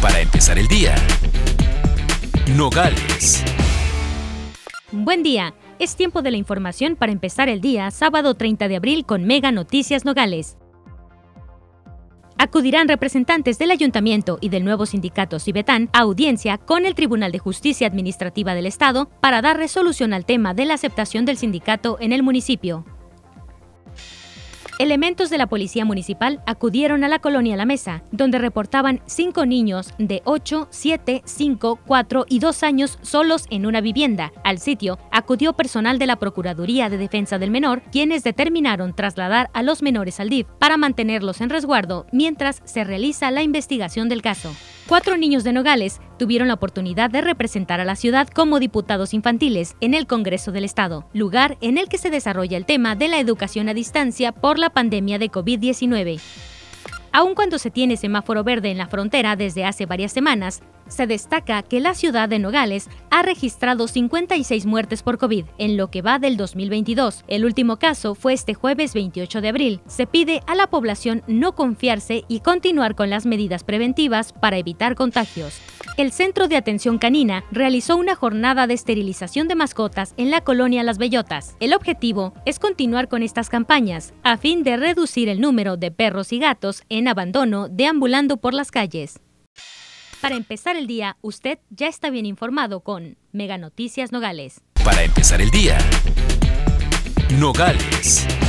Para empezar el día, Nogales. Buen día, es tiempo de la información para empezar el día, sábado 30 de abril con Mega Noticias Nogales. Acudirán representantes del Ayuntamiento y del nuevo sindicato Cibetán a audiencia con el Tribunal de Justicia Administrativa del Estado para dar resolución al tema de la aceptación del sindicato en el municipio. Elementos de la Policía Municipal acudieron a la colonia La Mesa, donde reportaban 5 niños de 8, 7, 5, 4 y 2 años solos en una vivienda. Al sitio acudió personal de la Procuraduría de Defensa del Menor, quienes determinaron trasladar a los menores al DIF para mantenerlos en resguardo mientras se realiza la investigación del caso. 4 niños de Nogales tuvieron la oportunidad de representar a la ciudad como diputados infantiles en el Congreso del Estado, lugar en el que se desarrolla el tema de la educación a distancia por la pandemia de COVID-19. Aun cuando se tiene semáforo verde en la frontera desde hace varias semanas, se destaca que la ciudad de Nogales ha registrado 56 muertes por COVID en lo que va del 2022. El último caso fue este jueves 28 de abril. Se pide a la población no confiarse y continuar con las medidas preventivas para evitar contagios. El Centro de Atención Canina realizó una jornada de esterilización de mascotas en la colonia Las Bellotas. El objetivo es continuar con estas campañas a fin de reducir el número de perros y gatos en abandono deambulando por las calles. Para empezar el día, usted ya está bien informado con Mega Noticias Nogales. Para empezar el día, Nogales.